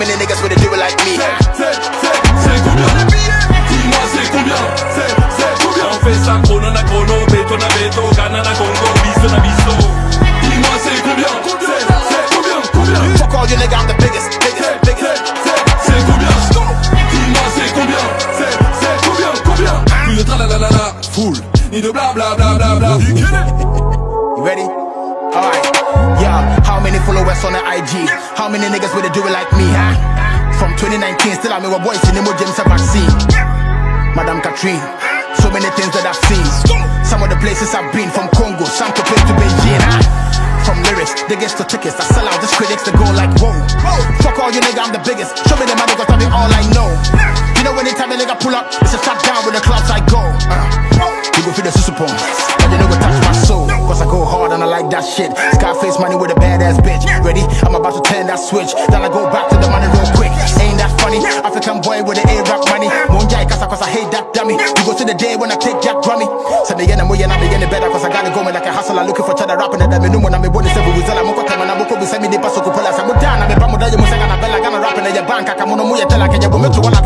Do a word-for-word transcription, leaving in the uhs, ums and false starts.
many niggas would do it like me? C'est combien? Dis-moi c'est combien? C'est combien? On fait ça chrono na chrono, béton na béton, Ghana na Congo, biso na biso. Dis-moi c'est combien? C'est combien? Combien? Fuck all you nigga, I'm the biggest, biggest, biggest. C'est combien? Dis-moi c'est combien? C'est combien? Combien? Plus de tralalala, full, ni de bla bla bla bla bla. You ready? Alright, yeah. How many followers on the I G? How many niggas would do it like me, huh? From twenty nineteen, still I'm a boy in the James vaccine. Madame Catherine, so many things that I've seen. Some of the places I've been, from Congo, some to place to Beijing, huh? From lyrics, they get to tickets, I sell out these critics to go like, whoa. Fuck all you nigga, I'm the biggest. Show me the money, cause I be all I know. You know anytime a nigga pull up, it's a shot down with the clouds I go. Uh, you go feel the super pong, but you know go touch my soul. Cause I go hard and I like that shit. Scarface money with a badass bitch. Ready? I'm about to turn that switch. Then I go back to the money real quick. Ain't that funny? African boy with the A-rap money. Monjai kasa cause I hate that dummy. You go to the day when I take that Grammy. So the end I'm way and I'm getting better cause I gotta go me like a hustler looking for cheddar rapping at the minimum. I'm a bonus every result. I'm a time and I'm a send me the paso cupola. I'm down. I'm a bamuda. You must have a bella gonna rapping at your bank. I'm on a muya tell I can you go to one.